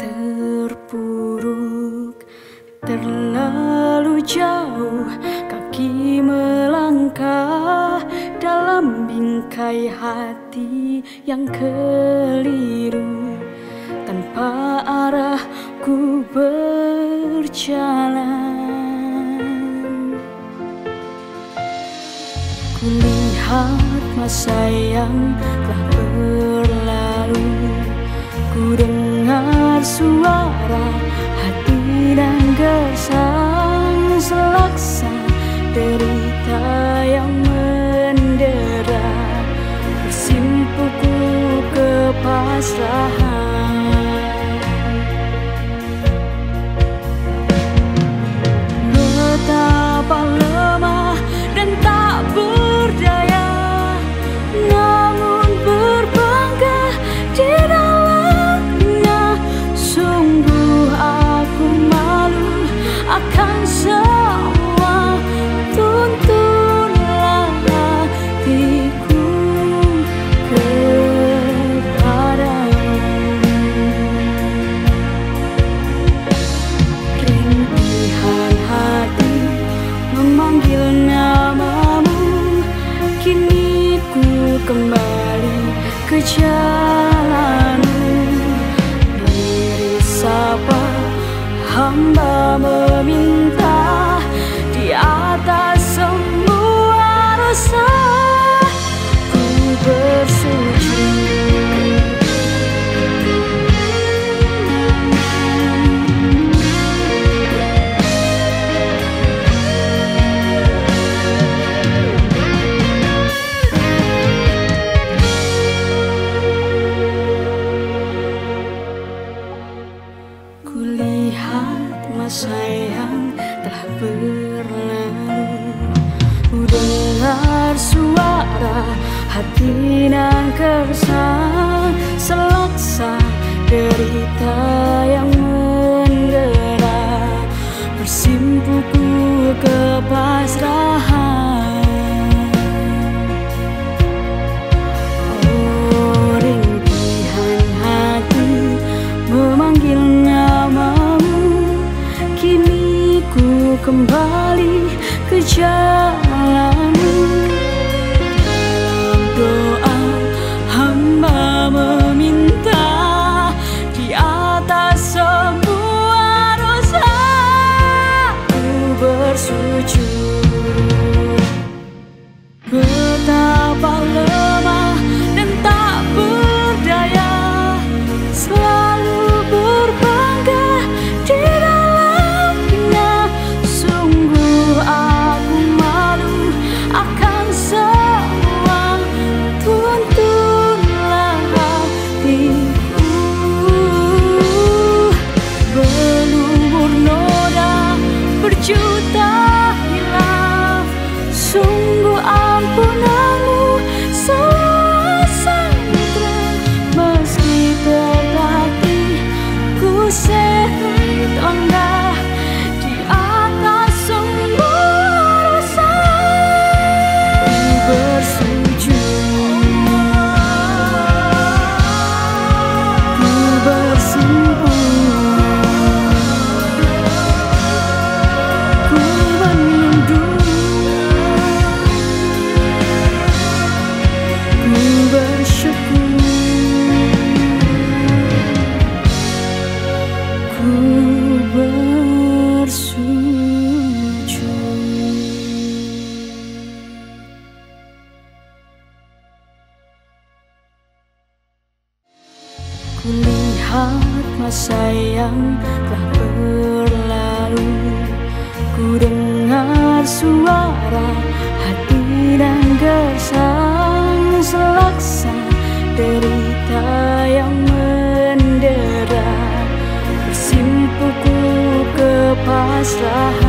Terpuruk terlalu jauh, kaki melangkah dalam bingkai hati yang keliru. Tanpa arah ku berjalan. Kulihat masa yang telah berlalu, ku dengar suara hati dan gersang selaksa derita yang mendera, bersimpuku kepasrahan. Betapa lemah dan tak berdaya, namun berbangga di dalamnya. Sungguh aku malu akan semua tuntunan hatiku kepadamu. Rintihan hati memanggil namamu, kini ku kembali ke jalanmu. Diri sapa hamba meminta, di atas semua rasa ku bersujud. Kulihat masa yang telah berlalu, ku dengar suara hati nan kersang selaksa derita yang mendera, bersimpuku kepasrahan. Oh, rintihan hati memanggil namamu, kini ku kembali ke jalanmu. Dalam doa hamba meminta, di atas semua dosa ku bersujud. Betapa lemah dan tak berdaya, selalu berbangga di dalamnya. Sungguh aku malu akan semua tuntunan hatiku. Berlumur noda berjuta hilaf, sungguh ampunanmu selalu sandra. Meski terlatih ku seret ondah, di atas semua rasa ku bersujud. Ku bersimpuh, ku menunduk, ku bersyukur, ku bersujud. Kulihat masa yang telah berlalu, ku dengar suara hati dan gersang selaksa derita yang mendera, bersimpuku kepasrahan.